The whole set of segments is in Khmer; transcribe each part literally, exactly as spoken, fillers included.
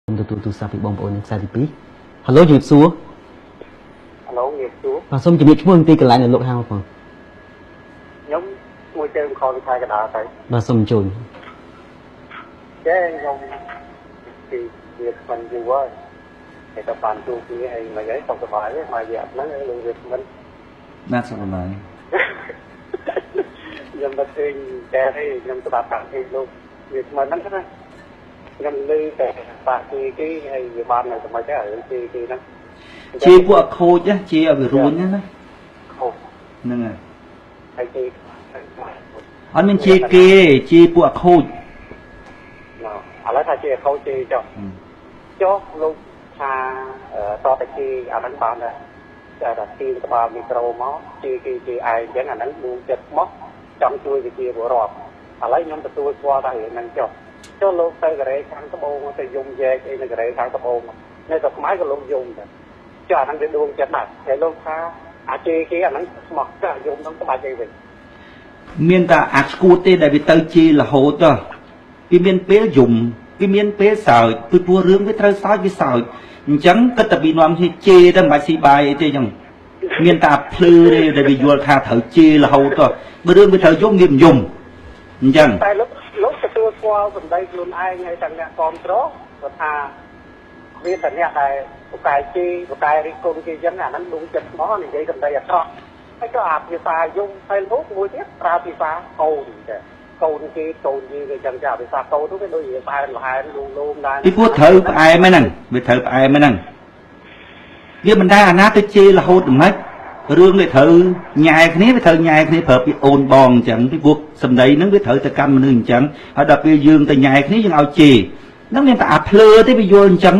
ទូទូសាពីបងប្អូននឹងខ្សែទីពីរ Halo ជំរាបសួរ Halo ជំរាបសួរបាទសូមជំរាបឈ្មោះទីកន្លែងនៅលោកហៅបងខ្ញុំមួយជើងខលវិថយកណ្ដាលទៅបាទសូមអញ្ជើញចេះខ្ញុំពីវាមិនយូរហើយតែបានជួបគ្នាហើយមិនអីសុខសប្បាយទេមកវាអត់ហ្នឹងលោកវាមិនបាទសុខសប្បាយខ្ញុំទៅឃើញតែខ្ញុំស្ដាប់តាមពីលោកវាមិនហ្នឹងណាខ្ញុំលើតែបាក់ទីគេហើយវាបាននៅសម័យតែរឿងទីគេហ្នឹងជាពួកខូចជាឲ្យវារួញណាខូចហ្នឹងហើយហើយគេអត់មានជាគេជាពួកខូចឥឡូវថាជាខូចជាចុះចុះលោកថាតតែគេអាហ្នឹងបានតែតែទីក្បាលមីក្រូមកជាគេជាឯងអញ្ចឹងអាហ្នឹងដួងចិត្តមកចង់ជួយវិជាពលរដ្ឋឥឡូវខ្ញុំទទួលស្គាល់ថារឿងហ្នឹងចុះចុះលោកទៅកូរ៉េខាងត្បូងទៅយំយែកអីនៅកូរ៉េខាងត្បូងនៅតែខ្មែរក៏លោកយំដែរចុះអាហ្នឹងវាដួងចិត្តដែរតែលោកថាអាជេគេអាហ្នឹងស្មោះចាស់យំហ្នឹងស្បាច់អីវិញមានតែអាស្គួតទេដែលវាទៅជារហូតទៅវាមានពេលយំវាមានពេលសើចពីព្រោះរឿងវាត្រូវសើចវាសើចអញ្ចឹងគិតតែពីនាំគ្នាជេទៅមិនបាច់ស៊ីបាយអីទេអញ្ចឹងមានតែភ្លឺទេដែលវាយល់ថាត្រូវជេរហូតទៅបើរឿងវាត្រូវយំវាមិនយំអញ្ចឹងតែលោកលោកទទួលស្គាល់សម្ដីខ្លួនឯងហើយទាំងអ្នកគ្រប់គ្រងគាត់ថាវាតែអ្នកដែលបកកាយជេរបកកាយរិះគន់គេអញ្ចឹងអាហ្នឹងដួងចិត្តស្មោះនិយាយសម្ដីអាក្រក់ហើយក៏អាភាសាយំហើយលោកមួយទៀតប្រើភាសាកូនចាកូនគេកូនយើងគេចឹងចាភាសាកូននោះវាដូចជាផ្អែមល្ហែមលូលូមដែរពីព្រោះត្រូវផ្អែមហ្នឹងវាត្រូវផ្អែមហ្នឹងវាមិនដែរអាណាទៅជេររហូតមិនរឿងវាត្រូវញ៉ែគ្នាវាត្រូវញ៉ែគ្នាប្រើពីអូនបងអញ្ចឹងពីព្រោះសម្ដីហ្នឹងវាត្រូវទៅកម្មមនុស្សអញ្ចឹងហើយដល់ពេលយើងទៅញ៉ែគ្នាយើងឲ្យជេរហ្នឹងមានតែអាភ្លើទេវាយល់អញ្ចឹង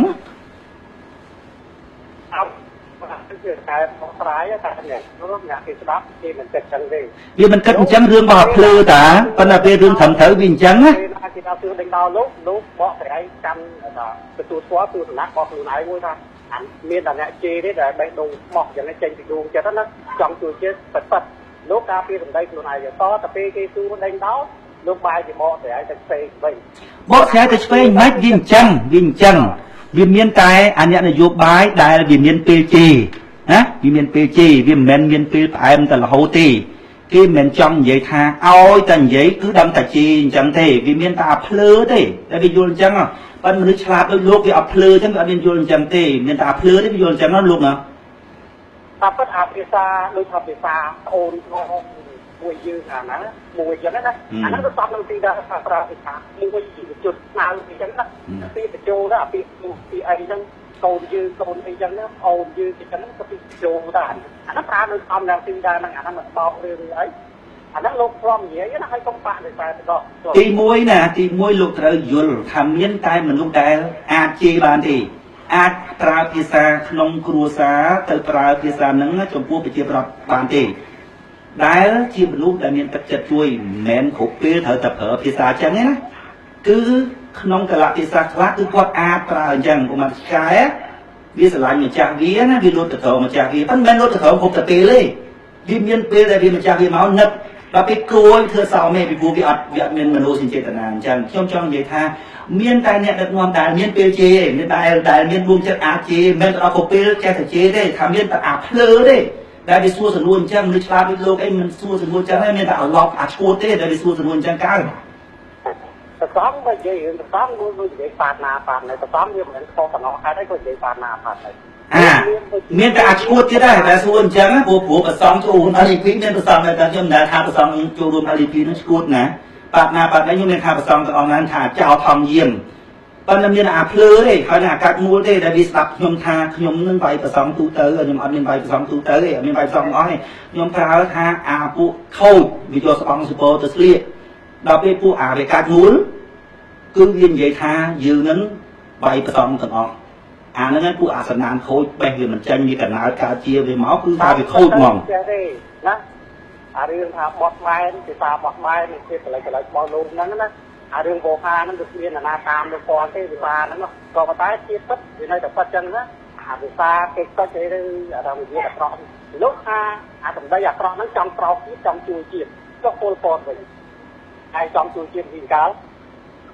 តែមកស្រាយតែអ្នកនោះអ្នកគេស្ដាប់គេមិនគិតចឹងទេវាមិនគិតអញ្ចឹងរឿងរបស់ភ្លើតាប៉ុន្តែពេលរឿងត្រឹមត្រូវវាអញ្ចឹងណាគេថាគឺដេញដល់លោកលោកបកស្រាយចាំថាទទួលស្គាល់ទស្សនៈរបស់ខ្លួនឯងមួយថាអាមានតែអ្នកជេរទេដែលបេះដូងស្មោះចឹងចេញពីដួងចិត្តណាចង់ជួយជេរប៉ិតប៉ិតលោកការពារសម្ដីខ្លួនឯងតតែពេលគេសួរដេញដល់លោកបាយជាបកស្រាយទៅផ្សេងវិញបកស្រាយទៅផ្សេងមិនវាអញ្ចឹងវាអញ្ចឹងវាមានតែអាអ្នកនយោបាយដែលវាមានពេលជេរណាវាមានពេលជេរវាមិនមែនមានពេលផ្អែមតែរហូតទេគេមិនមែនចង់និយាយថាឲ្យតែនិយាយគឺដឹងតែជេរអញ្ចឹងទេវាមានតែអាភ្លើទេតែវាយល់អញ្ចឹងប៉ុន្តែមនុស្សឆ្លាតដូចលោកវាអត់ភ្លើអញ្ចឹងវាអត់មានយល់អញ្ចឹងទេមានតែអាភ្លើទេវាយល់អញ្ចឹងណាលោកណាតែពិតអាភាសាដូចថាភាសាអូនផងមួយយើងអាហ្នឹងមួយអញ្ចឹងណាអាហ្នឹងទៅស្បនឹងទីដែរថាប្រើភាសាមួយจุดស្នើអញ្ចឹងណាពីបញ្ចូលទៅអាពីពីអីហ្នឹងកូនយើងកូនអីចឹងណាអូនយើងអញ្ចឹងក៏ពីចូលដែរអាហ្នឹងប្រើនៅអំណាចទីដែរហ្នឹងអាហ្នឹងមិនបោករឿងអីអាហ្នឹងលោកព្រមនិយាយណាហើយកុំបាក់ដោយសារទៅទីមួយណាទីមួយលោកត្រូវយល់ថាមានតែមនុស្សដែលអាចជេរបានទេអាចប្រើភាសាក្នុងគ្រួសារទៅប្រើភាសាហ្នឹងចំពោះប្រជាប្រដ្ឋបានទេដែលជាមនុស្សដែលមានទឹកចិត្តជួយមិនមែនគ្រប់ពេលត្រូវតែប្រើភាសាអញ្ចឹងទេណាគឺក្នុងកលៈទេសៈខ្លះគឺគាត់អាចប្រើអញ្ចឹងឧបមាឆ្កែវាស្រឡាញ់ម្ចាស់វាណាវាលូតទៅក្រោមម្ចាស់វាប៉ុន្តែមិនលូតទៅក្រោមគ្រប់តែពេលទេវាមានពេលដែលវាម្ចាស់វាមកនឹកដល់ពេលគួរធ្វើសោមេពីព្រោះវាអត់វាអត់មានមនោសញ្ចេតនាអញ្ចឹងខ្ញុំចង់និយាយថាមានតែអ្នកដឹកនាំដែលមានពេលជេរមានតែដែលមានដួងចិត្តអាចជេរមិនដល់គ្រប់ពេលចេះតែជេរទេថាមានតែអាភ្លើទេដែលវាសួរសំណួរអញ្ចឹងឬឆ្លាតដូចលោកអីមិនសួរសំណួរអញ្ចឹងទេមានតែឲ្យឡប់អាចឈួតទេដែលវាសួរសំណួរអញ្ចឹងកើតសំបើនិយាយរឿងតសំមួយនិយាយប៉ាតណាប៉ាតណែតសំវាមិនមែនខុសតំណហេតុអីក៏និយាយប៉ាតណាប៉ាតណែអាមានតែអាចឈួតទៀតដែរតែសួរអញ្ចឹងព្រោះព្រោះប្រសំចូលរួម អេល អ៊ី พี មានប្រសំតែខ្ញុំមិនដែលថាប្រសំចូលរួម អេល អ៊ី พี នឹងឈួតណាប៉ាតណាប៉ាតណែខ្ញុំមានថាប្រសំទាំងអស់ហ្នឹងថាចោលថងយាមប៉ុន្តែមានអាភ្លើទេហើយអាកាច់មូលទេដែលវាស្ដាប់ខ្ញុំថាខ្ញុំនឹងវាយប្រសំទូទៅខ្ញុំអត់មានវាយប្រសំទូទៅទេអត់មានវាយប្រសំអស់ទេខ្ញុំប្រើថាអាពួកខូចវាយកស្បង់សពទៅស្លៀកដល់ពេលពួកអាវាកាច់មូលគឺវានិយាយថាយើងនឹងវាយប្រសំទាំងអស់អាហ្នឹងពួកអាសនានខូចបេះវាមិនចាញ់វាកណើតកើតជាវាមកគឺថាវាខូចហ្មងចេះទេណាអារឿងថាបោះម៉ែនភាសាបោះម៉ែននេះជាកន្លែងកន្លែងបោះលោកហ្នឹងណាអារឿងវោហាហ្នឹងគឺមានអាណាតាមលោកពណ៌ទេភាសាហ្នឹងក៏ប៉ុន្តែជាពិតវានៅតែពិតចឹងណាអាភាសាគេខ្ចអីឬអារម្មណ៍និយាយអាក្រក់លោកថាអាសម្ដីអាក្រក់ហ្នឹងចង់ប្រោសទៀតចង់ជួយជាតិចុះពលពតវិញហើយចង់ជួយជាតិពីកាល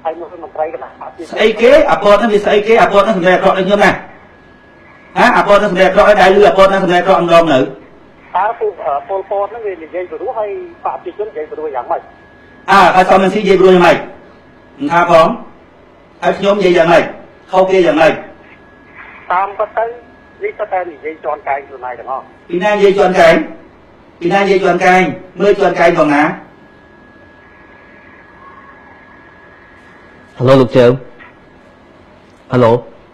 ហើយមួយមន្ត្រីគណៈបកជាតិស្អីគេអាពតហ្នឹងវាស្អីគេអាពតហ្នឹងសម្ដែងអក្រក់ដូចខ្ញុំណាហាអាពតហ្នឹងសម្ដែងអក្រក់ឲ្យដែរលឺអាពតហ្នឹងសម្ដែងអក្រក់ម្ដងនៅតើពលពលពតហ្នឹងវានិយាយព្រោះហើយបកប្រជាជននិយាយព្រោះយ៉ាងម៉េចអើហើយសំស៊ីនិយាយព្រោះយ៉ាងម៉េចមិនថាផងហើយខ្ញុំនិយាយយ៉ាងម៉េចខុសគេយ៉ាងម៉េចតាមពិតទៅនេះទៅតែនិយាយជន់កែងខ្លួនឯងទាំងអស់ពីណានិយាយជន់កែងពីណានិយាយជន់កែងមើលជន់កែងផងណា Hello លោកជើ Hello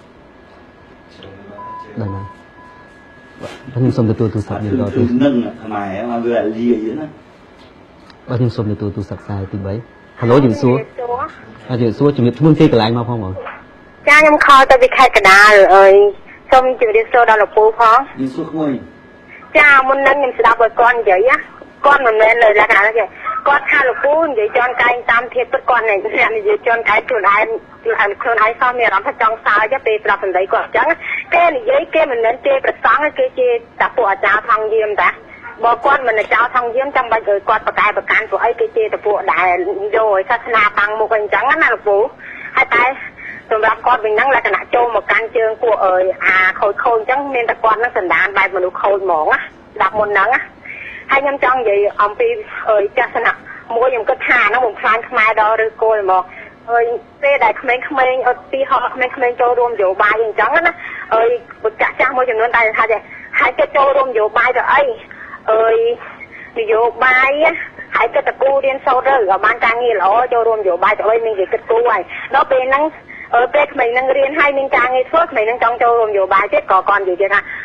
ដល់ណាបាទខ្ញុំសូមទទួលទូរស័ព្ទយើងដល់ទីនឹងខ្មែរមកវាលាយណាបាទខ្ញុំសូមទទួលទូរស័ព្ទខ្សែទី 3 Hello ជំរាបសួរបាទជំរាបសួរជំរាបឈ្មោះគេកន្លែងមកផងបងចាខ្ញុំខលទៅពីខេត្តកណ្ដាលអើយសូមជម្រាបសួរដល់លោកពូផងមានសួរក្មួយចាមុននឹងខ្ញុំស្ដាប់ឲ្យគាត់និយាយណាគាត់មិនមែនលើលក្ខណៈទេគាត់ថាលោកពូនិយាយចន់កែងតាមធៀបពិតគាត់និយាយនិយាយចន់កែងខ្លួនឯងខ្លួនឯងខ្លួនឯងសោះមានអារម្មណ៍ថាចង់សើចពេលប្រាប់សម្ដីគាត់អញ្ចឹងគេនិយាយគេមិនមែនទេប្រសងគេជាតាពួកអាចារ្យថងយាមតាបើគាត់មិនអាចារ្យថងយាមចាំបាច់ឲ្យគាត់ប្រកែប្រកាន់ពួកអីគេជាតាពួកដែលយកឲ្យសាសនាតាំងមុខអីអញ្ចឹងណាលោកពូហើយតែសម្រាប់គាត់វិញហ្នឹងលក្ខណៈចូលមកកាន់ជើងពួកអើយអាខូចខូចអញ្ចឹងមានតែគាត់នឹងសន្តានបែបមនុស្សខូចហ្មងណាស្ដាប់មុនហ្នឹងណាហើយខ្ញុំចង់និយាយអំពីអើយចាស់ស្នាក់មួយខ្ញុំគិតថាហ្នឹងបំផ្លាញខ្មែរដល់ឬគោលមកហើយពេលដែលក្មេងៗអត់ទីហោក្មេងៗចូលរួមនយោបាយអញ្ចឹងណាអើយចាស់ចាស់មួយចំនួនតែថាចេះហើយគេចូលរួមនយោបាយទៅអីអើយនយោបាយហើយគេតគូរៀនសូត្រទៅក៏បានការងារល្អចូលរួមនយោបាយទៅអីមានគេគិតគូហើយដល់ពេលហ្នឹងអឺពេលក្មេងហ្នឹងរៀនហើយមានការងារធ្វើក្មេងហ្នឹងចង់ចូលរួមនយោបាយទៀតក៏គាត់និយាយថា